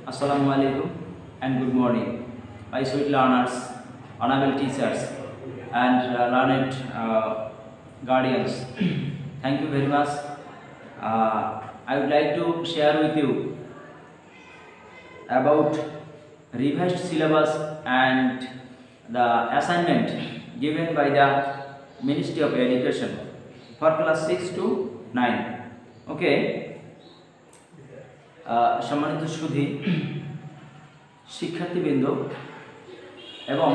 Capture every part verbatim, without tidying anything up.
Assalamu alaikum and good morning, my sweet learners, honorable teachers, and uh, learned uh, guardians. Thank you very much. Uh, I would like to share with you about revised syllabus and the assignment given by the Ministry of Education for class six to nine. Okay. সম্মানিত সুধী শিক্ষার্থীবৃন্দ এবং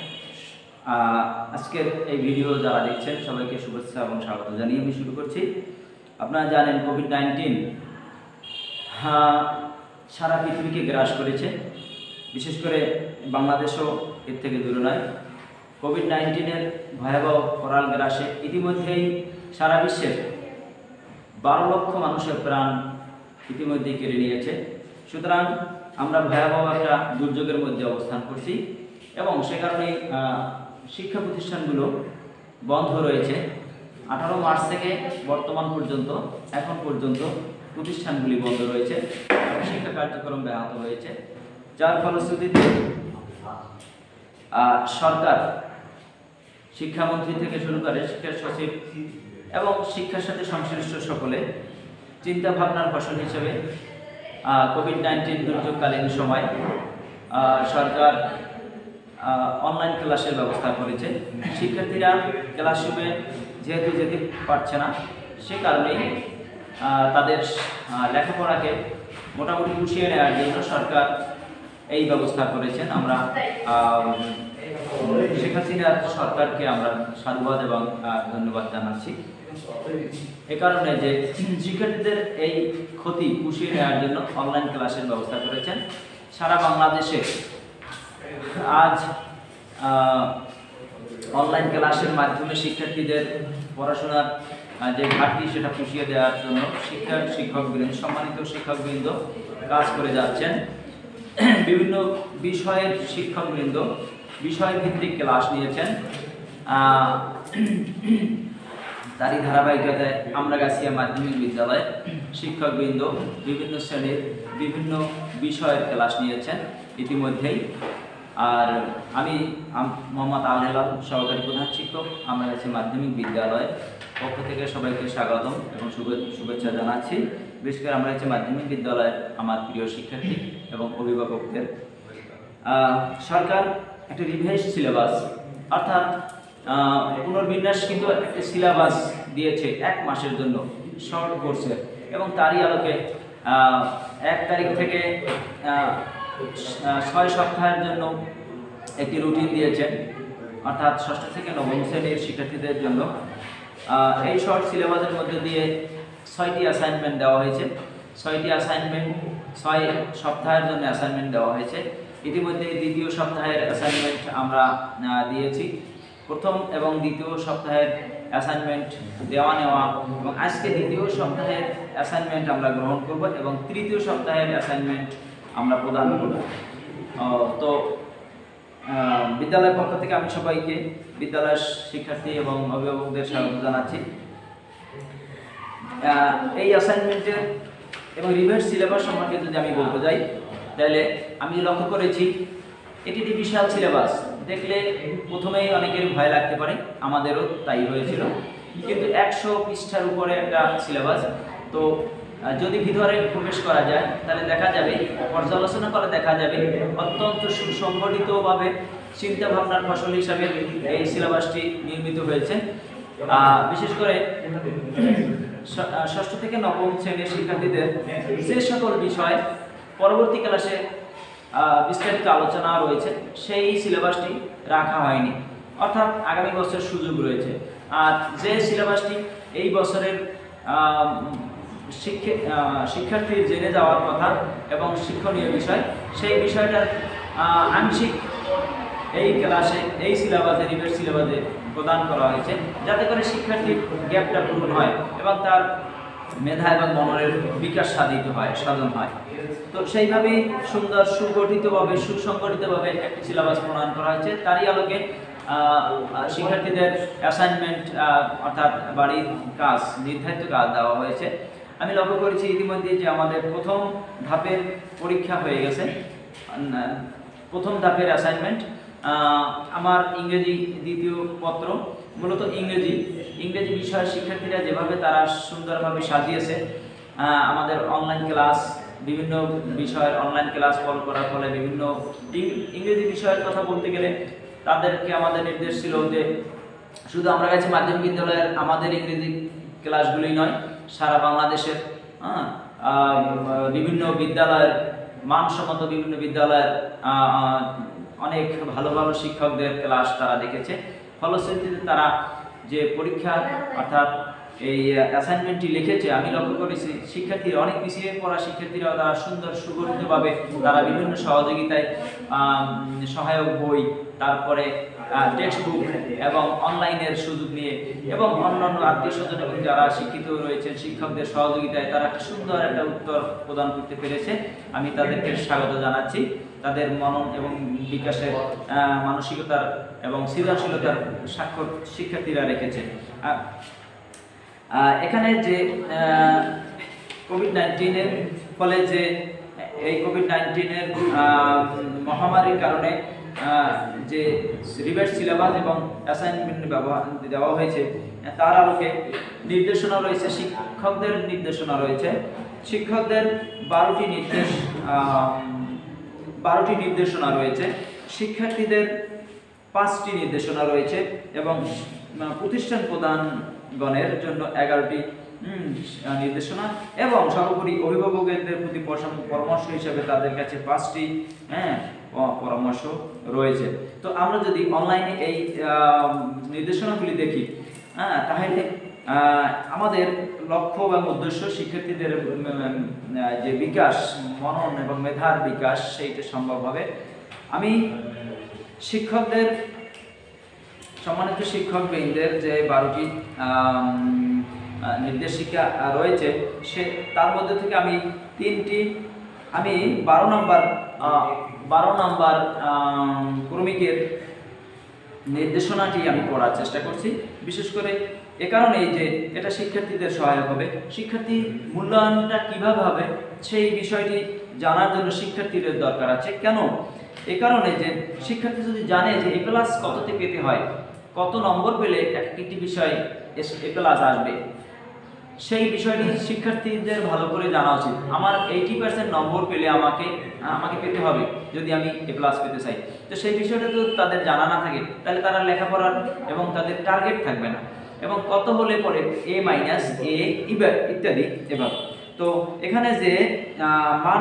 আজকের এই video যারা দেখছেন সবাইকে শুভেচ্ছা এবং স্বাগত জানিয়ে আমি শুরু করছি। আপনারা জানেন কোভিড নাইন্টিন সারা পৃথিবীকে গ্রাস করেছে, বিশেষ করে বাংলাদেশও এর থেকে দূরে নয়। কোভিড নাইন্টিনের ভয়াবহ করাল গ্রাসে ইতিমধ্যেই সারা বিশ্বের বারো লক্ষ মানুষের প্রাণ ইতিমধ্যে কেড়ে নিয়েছে। সুতরাং আমরা ভয়াবহ একটা দুর্যোগের মধ্যে অবস্থান করছি এবং সে কারণে শিক্ষা প্রতিষ্ঠানগুলো বন্ধ রয়েছে। আঠারো মার্চ থেকে বর্তমান পর্যন্ত এখন পর্যন্ত প্রতিষ্ঠানগুলি বন্ধ রয়েছে এবং শিক্ষা কার্যক্রম ব্যাহত হয়েছে, যার ফলশ্রুতিতে সরকার শিক্ষামন্ত্রী থেকে শুরু করে শিক্ষা সচিব এবং শিক্ষার সাথে সংশ্লিষ্ট সকলে চিন্তা ভাবনার ফসল হিসেবে কোভিড নাইন্টিন দুর্যোগকালীন সময় সরকার অনলাইন ক্লাসের ব্যবস্থা করেছে। শিক্ষার্থীরা ক্লাসরুমে যেহেতু যেতে পারছে না, সে কারণেই তাদের লেখাপড়াকে মোটামুটি গুছিয়ে নেওয়ার জন্য সরকার এই ব্যবস্থা করেছেন। আমরা শেখ হাসিনার সরকারকে আমরা সাধুবাদ এবং ধন্যবাদ জানাচ্ছি এ কারণে যে শিক্ষার্থীদের এই ক্ষতি পুষিয়ে নেওয়ার জন্য অনলাইন ক্লাসের ব্যবস্থা করেছেন। সারা বাংলাদেশে আজ অনলাইন ক্লাসের মাধ্যমে শিক্ষার্থীদের পড়াশোনার যে ঘাটতি সেটা পুষিয়ে দেওয়ার জন্য শিক্ষা শিক্ষকবৃন্দ সম্মানিত শিক্ষকবৃন্দ কাজ করে যাচ্ছেন। বিভিন্ন বিষয়ের শিক্ষকবৃন্দ বিষয়ভিত্তিক ক্লাস নিয়েছেন। তারই ধারাবাহিকতায় আমরাগাছিয়া মাধ্যমিক বিদ্যালয়ে শিক্ষকবৃন্দ বিভিন্ন শ্রেণীর বিভিন্ন বিষয়ের ক্লাস নিয়েছেন ইতিমধ্যেই। আর আমি মোহাম্মদ আল হেলাল, সহকারী প্রধান শিক্ষক, আমরাগাছিয়া মাধ্যমিক বিদ্যালয়ের পক্ষ থেকে সবাইকে স্বাগতম এবং শুভেচ্ছা জানাচ্ছি। বিশেষ করে আমরাগাছিয়া মাধ্যমিক বিদ্যালয়ের আমার প্রিয় শিক্ষার্থী এবং অভিভাবকদের। সরকার একটা রিভাইজ সিলেবাস অর্থাৎ পুনর্বিন্যাস কিন্তু একটা সিলেবাস দিয়েছে এক মাসের জন্য শর্ট কোর্সের, এবং তারই আলোকে এক তারিখ থেকে ছয় সপ্তাহের জন্য একটি রুটিন দিয়েছেন, অর্থাৎ ষষ্ঠ থেকে নবম শ্রেণীর শিক্ষার্থীদের জন্য। এই শর্ট সিলেবাসের মধ্যে দিয়ে ছয়টি অ্যাসাইনমেন্ট দেওয়া হয়েছে। ছয়টি অ্যাসাইনমেন্ট ছয় সপ্তাহের জন্য অ্যাসাইনমেন্ট দেওয়া হয়েছে। ইতিমধ্যে দ্বিতীয় সপ্তাহের অ্যাসাইনমেন্ট আমরা দিয়েছি। প্রথম এবং দ্বিতীয় সপ্তাহের অ্যাসাইনমেন্ট দেওয়া নেওয়া এবং আজকে দ্বিতীয় সপ্তাহের অ্যাসাইনমেন্ট আমরা গ্রহণ করব এবং তৃতীয় সপ্তাহের অ্যাসাইনমেন্ট আমরা প্রদান করব। তো বিদ্যালয়ের পক্ষ থেকে আমি সবাইকে, বিদ্যালয়ের শিক্ষার্থী এবং অভিভাবকদের স্বাগত জানাচ্ছি। এই অ্যাসাইনমেন্টের এবং রিভাইজ সিলেবাস সম্পর্কে যদি আমি বলতে যাই, তাহলে আমি লক্ষ্য করেছি এটি একটি বিশাল সিলেবাস। দেখলে প্রথমেই অনেকের ভয় লাগতে পারে, আমাদেরও তাই হয়েছিল, কিন্তু একশো পৃষ্ঠার উপরে একটা সিলেবাস। তো যদি ভিতরে প্রবেশ করা যায় তাহলে দেখা যাবে, পর্যালোচনা করে দেখা যাবে অত্যন্ত সুসংগঠিতভাবে চিন্তা ভাবনার ফসল হিসাবে এই সিলেবাসটি নির্মিত হয়েছে। বিশেষ করে ষষ্ঠ থেকে নবম শ্রেণীর শিক্ষার্থীদের যে সকল বিষয় পরবর্তী ক্লাসে বিস্তারিত আলোচনা রয়েছে সেই সিলেবাসটি রাখা হয়নি, অর্থাৎ আগামী বছর সুযোগ রয়েছে। আর যে সিলেবাসটি এই বছরের শিক্ষার্থীর জেনে যাওয়ার কথা এবং শিক্ষণীয় বিষয়, সেই বিষয়টার আংশিক এই ক্লাসে এই সিলেবাসে রিভাইজ সিলেবাসে প্রদান করা হয়েছে, যাতে করে শিক্ষার্থীর গ্যাপটা পূরণ হয় এবং তার মেধা এবং মনের বিকাশ সাধিত হয়, সাধন হয়। তো সেইভাবেই সুন্দর সুগঠিতভাবে সুসংগঠিতভাবে একটি সিলেবাস প্রণয়ন করা হয়েছে। তারই আলোকে শিক্ষার্থীদের অ্যাসাইনমেন্ট অর্থাৎ বাড়ির কাজ, নির্ধারিত কাজ দেওয়া হয়েছে। আমি লক্ষ্য করেছি ইতিমধ্যে যে আমাদের প্রথম ধাপের পরীক্ষা হয়ে গেছে, প্রথম ধাপের অ্যাসাইনমেন্ট আমার ইংরেজি দ্বিতীয় পত্র, মূলত ইংরেজি ইংরেজি বিষয়ের শিক্ষার্থীরা যেভাবে তারা সুন্দরভাবে সাজিয়েছে, আমাদের অনলাইন ক্লাস, বিভিন্ন বিষয়ের অনলাইন ক্লাস ফলো করার ফলে বিভিন্ন ইংরেজি বিষয়ের কথা বলতে গেলে তাদেরকে আমাদের নির্দেশ ছিল যে শুধু আমরা কাছে মাধ্যমিক বিদ্যালয়ের আমাদের ইংরেজি ক্লাসগুলোই নয়, সারা বাংলাদেশের বিভিন্ন বিদ্যালয়ের মানসম্মত বিভিন্ন বিদ্যালয়ের অনেক ভালো ভালো শিক্ষকদের ক্লাস তারা দেখেছে। ফলশ্রুতিতে তারা যে পরীক্ষা অর্থাৎ এই অ্যাসাইনমেন্টটি লিখেছে, আমি লক্ষ্য করেছি শিক্ষার্থীরা অনেক পিছিয়ে পড়া শিক্ষার্থীরাও তারা সুন্দর সুগঠিতভাবে তারা বিভিন্ন সহযোগিতায় সহায়ক বই, তারপরে টেক্সট বুক এবং অনলাইনের সুযোগ নিয়ে এবং অন্যান্য আত্মীয় স্বজন এবং যারা শিক্ষিত রয়েছেন শিক্ষকদের সহযোগিতায় তারা একটা সুন্দর একটা উত্তর প্রদান করতে পেরেছে। আমি তাদেরকে স্বাগত জানাচ্ছি। তাদের মনন এবং বিকাশের মানসিকতার এবং সৃজনশীলতার স্বাক্ষর শিক্ষার্থীরা রেখেছে। এখানে যে কোভিড নাইন্টিনের ফলে যে এই কোভিড নাইন্টিনের মহামারীর কারণে যে রিভাইজ সিলেবাস এবং অ্যাসাইনমেন্ট ব্যবহার দেওয়া হয়েছে তার আলোকে নির্দেশনা রয়েছে, শিক্ষকদের নির্দেশনা রয়েছে। শিক্ষকদের বারোটি নির্দেশ বারোটি নির্দেশনা রয়েছে, শিক্ষার্থীদের পাঁচটি নির্দেশনা রয়েছে এবং প্রতিষ্ঠান প্রধানগণের জন্য এগারোটি নির্দেশনা এবং সর্বোপরি অভিভাবকদের প্রতি পরামর্শ হিসেবে তাদের কাছে পাঁচটি হ্যাঁ পরামর্শ রয়েছে। তো আমরা যদি অনলাইনে এই নির্দেশনাগুলি দেখি হ্যাঁ তাহলে আমাদের লক্ষ্য এবং উদ্দেশ্য শিক্ষার্থীদের যে বিকাশ, মনন এবং মেধার বিকাশ সেইটা সম্ভব হবে। আমি শিক্ষকদের সম্মানিত শিক্ষকবৃন্দের যে বারোটি নির্দেশিকা রয়েছে সে তার মধ্যে থেকে আমি তিনটি আমি বারো নম্বর বারো নম্বর ক্রমিকের নির্দেশনাটি আমি পড়ার চেষ্টা করছি, বিশেষ করে এ কারণেই যে এটা শিক্ষার্থীদের সহায়ক হবে। শিক্ষার্থী মূল্যায়নটা কীভাবে হবে সেই বিষয়টি জানার জন্য শিক্ষার্থীদের দরকার আছে। কেন? এ কারণে যে শিক্ষার্থী যদি জানে যে এ প্লাস কততে পেতে হয়, কত নম্বর পেলে একটি বিষয় এ প্লাস আসবে, সেই বিষয়টি শিক্ষার্থীদের ভালো করে জানা উচিত। আমার এইটি পার্সেন্ট নম্বর পেলে আমাকে আমাকে পেতে হবে যদি আমি এ প্লাস পেতে চাই। তো সেই বিষয়টা তো তাদের জানা না থাকে, তাহলে তারা লেখাপড়ার এবং তাদের টার্গেট থাকবে না এবং কত হলে পরে এ মাইনাস এ ইত্যাদি এভাবে। তো এখানে যে মান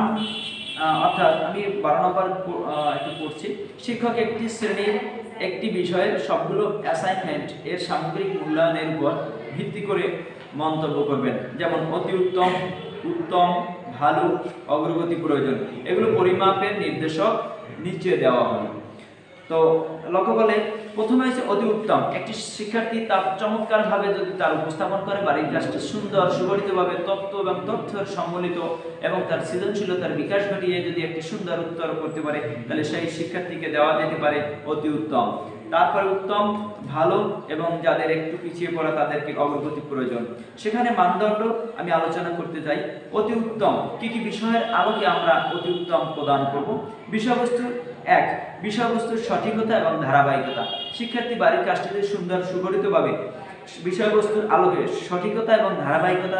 অর্থাৎ আমি বারো নম্বর একটু পড়ছি, শিক্ষক একটি শ্রেণীর একটি বিষয়ের সবগুলো অ্যাসাইনমেন্ট এর সামগ্রিক মূল্যায়নের উপর ভিত্তি করে মন্তব্য করবেন, যেমন অতি উত্তম, উত্তম, ভালো, অগ্রগতি, প্রয়োজন। এগুলো পরিমাপের নির্দেশক নিচে দেওয়া হলো। তো লক্ষ্য করলে প্রথমে হচ্ছে অতি উত্তম। একটি শিক্ষার্থী তার চমৎকারভাবে যদি তার উপস্থাপন করে বাড়ির কাজটি সুন্দর সুগঠিতভাবে তত্ত্ব এবং তথ্যের সম্মিলিত এবং তার সৃজনশীলতার বিকাশ ঘটিয়ে যদি একটি সুন্দর উত্তর করতে পারে তাহলে সেই শিক্ষার্থীকে দেওয়া যেতে পারে অতি উত্তম। তারপরে উত্তম, ভালো এবং যাদের একটু পিছিয়ে পড়া তাদেরকে অগ্রগতি প্রয়োজন। সেখানে মানদণ্ড আমি আলোচনা করতে চাই। অতি উত্তম কি কি বিষয়ের আলোকে আমরা অতি উত্তম প্রদান করব? বিষয়বস্তু এক, বিষয়বস্তুর সঠিকতা এবং ধারাবাহিকতা। শিক্ষার্থী বাড়ির কাজটিতে সুন্দর সুগঠিতভাবে বিষয়বস্তুর আলোকে সঠিকতা এবং ধারাবাহিকতা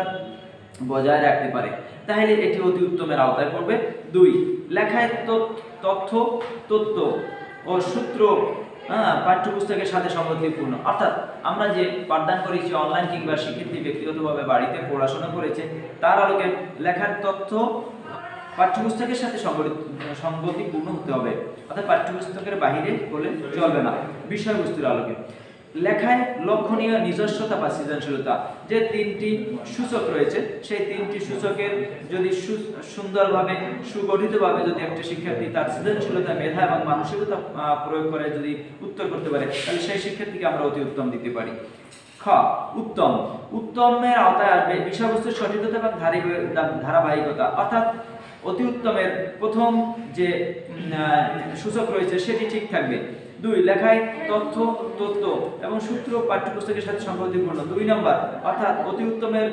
বজায় রাখতে পারে, তাহলে এটি অতি উত্তমের আওতায় পড়বে। দুই, লেখায় তথ্য তত্ত্ব ও সূত্র হ্যাঁ পাঠ্যপুস্তকের সাথে সংগতিপূর্ণ। অর্থাৎ আমরা যে পাঠদান করেছি অনলাইন কিংবা শিক্ষার্থী ব্যক্তিগতভাবে বাড়িতে পড়াশোনা করেছে তার আলোকে লেখার তথ্য পাঠ্যপুস্তকের সাথে সংগতিপূর্ণ হতে হবে, অর্থাৎ পাঠ্যপুস্তকের বাহিরে হলে চলবে না। বিষয়বস্তুর আলোকে লেখায় লক্ষণীয় নিজস্বতা বা সৃজনশীলতা, যে তিনটি সূচক রয়েছে সেই তিনটি সূচকের যদি সুন্দরভাবে সুগঠিতভাবে যদি একটা শিক্ষার্থী তার সৃজনশীলতা, মেধা এবং মানসিকতা প্রয়োগ করে যদি উত্তর করতে পারে তাহলে সেই শিক্ষার্থীকে আমরা অতি উত্তম দিতে পারি। খ, উত্তম। উত্তমের আওতায় আসবে বিষয়বস্তুর সঠিকতা এবং ধারাবাহিকতা, অর্থাৎ অতি উত্তমের প্রথম যে সূচক রয়েছে সেটি ঠিক থাকবে। দুই, লেখায় তথ্য তত্ত্ব এবং সূত্র পাঠ্যপুস্তকের সাথে সংগতিপূর্ণ। দুই নম্বর, অর্থাৎ অতি উত্তমের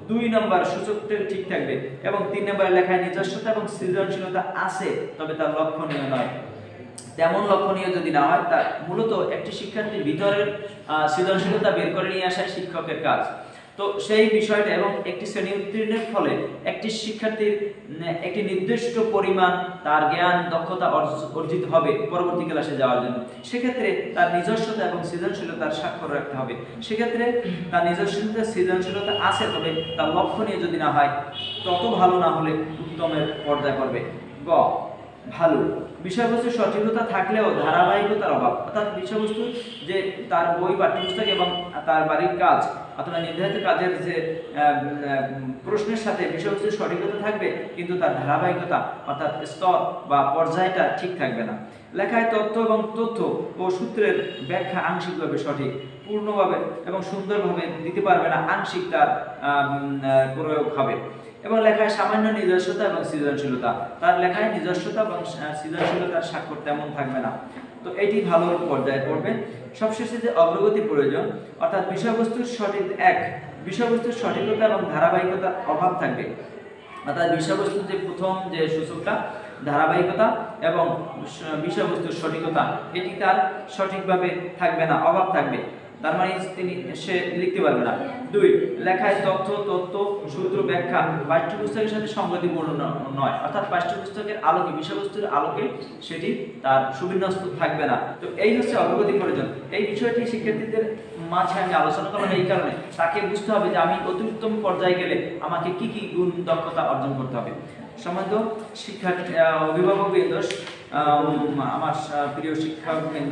দুই নম্বর সূচকটি ঠিক থাকবে এবং তিন নম্বর লেখায় নিজস্বতা এবং সৃজনশীলতা আছে তবে তার লক্ষণীয় নয়। তেমন লক্ষণীয় যদি না হয়, তা মূলত একটি শিক্ষার্থীর ভিতরের সৃজনশীলতা বের করে নিয়ে আসাই শিক্ষকের কাজ। তো সেই বিষয়টা এবং একটি শ্রেণী উত্তীর্ণের ফলে একটি শিক্ষার্থীর একটি নির্দিষ্ট পরিমাণ তার জ্ঞান দক্ষতা অর্জিত হবে পরবর্তী ক্লাসে যাওয়ার জন্য। সেক্ষেত্রে তার নিজস্বতা এবং সৃজনশীলতার স্বাক্ষর রাখতে হবে। সেক্ষেত্রে তার নিজস্বতা সৃজনশীলতা আছে তবে তার লক্ষণীয় যদি না হয়, তত ভালো না হলে উত্তমের পর্যায়ে পড়বে। গ ভালো বিষয়বস্তু সঠিকতা থাকলেও ধারাবাহিকতার অভাব, অর্থাৎ বিষয়বস্তু যে তার বই পাঠ্যপুস্তক এবং তার বাড়ির কাজ অথবা নির্ধারিত কাজের যে প্রশ্নের সাথে বিষয়বস্তুর সঠিকতা থাকবে কিন্তু তার ধারাবাহিকতা অর্থাৎ স্তর বা পর্যায়টা ঠিক থাকবে না। লেখায় তথ্য এবং তথ্য ও সূত্রের ব্যাখ্যা আংশিকভাবে সঠিক, পূর্ণভাবে এবং সুন্দরভাবে দিতে পারবে না, আংশিক তার প্রয়োগ হবে। এবং লেখায় সামান্য নিজস্বতা এবং সৃজনশীলতা, তার লেখায় নিজস্বতা এবং সৃজনশীলতার স্বাক্ষর তেমন থাকবে না। তো এটি ভালো পর্যায়ে পড়বে। সবশেষে যে অগ্রগতি প্রয়োজন, অর্থাৎ বিষয়বস্তুর সঠিক এক বিষয়বস্তুর সঠিকতা এবং ধারাবাহিকতার অভাব থাকবে, অর্থাৎ বিষয়বস্তুর যে প্রথম যে সূচকটা ধারাবাহিকতা এবং বিষয়বস্তুর সঠিকতা এটি তার সঠিকভাবে থাকবে না, অভাব থাকবে, তার মানে তিনি সে লিখতে পারবে না। দুই লেখায় তথ্য তথ্য সূত্র ব্যাখ্যা পাঠ্যপুস্তকের সাথে সংগতিপূর্ণ নয়, অর্থাৎ পাঠ্যপুস্তকের আলোকে বিষয়বস্তুর আলোকে সেটি তার সুবিন্যস্ত থাকবে না। তো এই হচ্ছে অগ্রগতি প্রয়োজন। এই বিষয়টি শিক্ষার্থীদের মাঝে আমি আলোচনা করলাম এই কারণে তাকে বুঝতে হবে যে আমি অতি উত্তম পর্যায়ে গেলে আমাকে কি কি গুণ দক্ষতা অর্জন করতে হবে। সম্মানিত শিক্ষার্থী অভিভাবকবৃন্দ, আমার প্রিয় শিক্ষকবৃন্দ,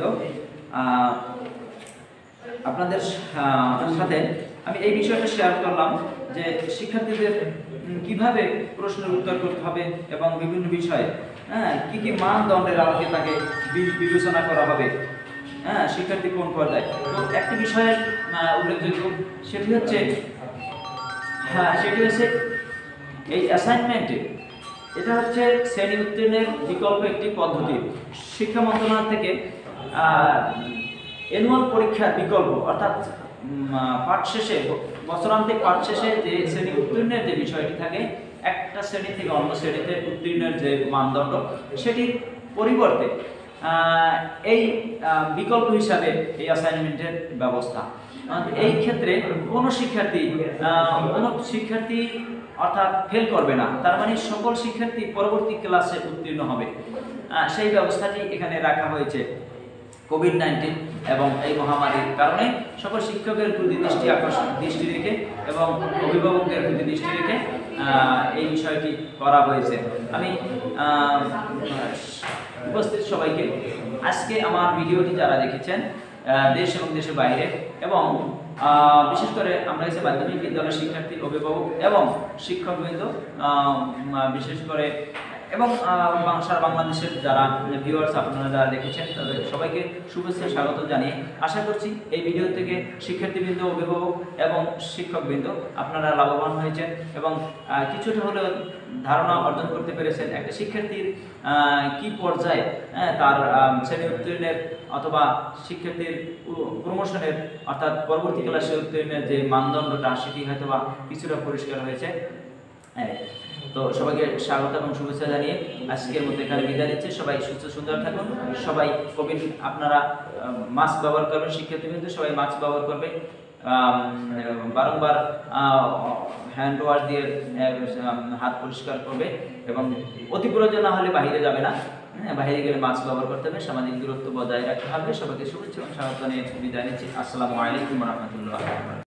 আপনাদের সাথে আমি এই বিষয়টা শেয়ার করলাম যে শিক্ষার্থীদের কিভাবে প্রশ্নের উত্তর করতে হবে এবং বিভিন্ন বিষয়ে হ্যাঁ কি কি মানদণ্ডের আলোকে তাকে বিবেচনা করা হবে, হ্যাঁ শিক্ষার্থী কোন পর্যায়ে। তো একটি বিষয়ের উল্লেখযোগ্য সেটি হচ্ছে হ্যাঁ সেটি হচ্ছে এই অ্যাসাইনমেন্টে, এটা হচ্ছে শ্রেণী উত্তীর্ণের বিকল্প একটি পদ্ধতি। শিক্ষা মন্ত্রণালয় থেকে অ্যানুয়াল পরীক্ষার বিকল্প, অর্থাৎ পাঠ শেষে বছরান্তিক পাঠ শেষে যে শ্রেণী উত্তীর্ণের যে বিষয়টি থাকে, একটা শ্রেণী থেকে অন্য শ্রেণীতে উত্তীর্ণের যে মানদণ্ড সেটির পরিবর্তে এই বিকল্প হিসাবে এই অ্যাসাইনমেন্টের ব্যবস্থা। এই ক্ষেত্রে কোনো শিক্ষার্থী কোনো শিক্ষার্থী অর্থাৎ ফেল করবে না, তার মানে সকল শিক্ষার্থী পরবর্তী ক্লাসে উত্তীর্ণ হবে, সেই ব্যবস্থাটি এখানে রাখা হয়েছে। কোভিড নাইন্টিন এবং এই মহামারীর কারণে সকল শিক্ষকের প্রতি দৃষ্টি আকর্ষণ দৃষ্টি রেখে এবং অভিভাবকদের প্রতি দৃষ্টি রেখে এই বিষয়টি করা হয়েছে। আমি উপস্থিত সবাইকে আজকে আমার ভিডিওটি যারা দেখেছেন দেশ এবং দেশের বাইরে এবং বিশেষ করে আমরা হচ্ছে মাধ্যমিক বিদ্যালয়ের শিক্ষার্থী অভিভাবক এবং শিক্ষকবৃন্দ, বিশেষ করে এবং সারা বাংলাদেশের যারা ভিউয়ার্স আপনারা যারা দেখেছেন তাদের সবাইকে শুভেচ্ছা স্বাগত জানিয়ে আশা করছি এই ভিডিও থেকে শিক্ষার্থীবৃন্দ অভিভাবক এবং শিক্ষকবৃন্দ আপনারা লাভবান হয়েছেন এবং কিছুটা হলেও ধারণা অর্জন করতে পেরেছেন একটা শিক্ষার্থীর কি পর্যায়ে তার শ্রেণী উত্তীর্ণের অথবা শিক্ষার্থীর প্রমোশনের অর্থাৎ পরবর্তী ক্লাসে উত্তীর্ণের যে মানদণ্ডটা সেটি হয়তো বা কিছুটা পরিষ্কার হয়েছে। হ্যাঁ, তো সবাইকে স্বাগত এবং শুভেচ্ছা জানিয়ে আজকের মতো এখানে বিদায় নিচ্ছি। সবাই সুস্থ সুন্দর থাকুন। সবাই কোভিড আপনারা মাস্ক ব্যবহার করবেন, শিক্ষার্থীবৃন্দ সবাই মাস্ক ব্যবহার করবে, বারংবার হ্যান্ড ওয়াশ দিয়ে হাত পরিষ্কার করবে এবং অতি প্রয়োজন না হলে বাইরে যাবে না, হ্যাঁ বাইরে গেলে মাস্ক ব্যবহার করতে হবে, সামাজিক দূরত্ব বজায় রাখতে হবে। সবাইকে শুভেচ্ছা এবং স্বাগত জানিয়ে বিদায় নিচ্ছি। আসসালামু আলাইকুম ওয়া রাহমাতুল্লাহ।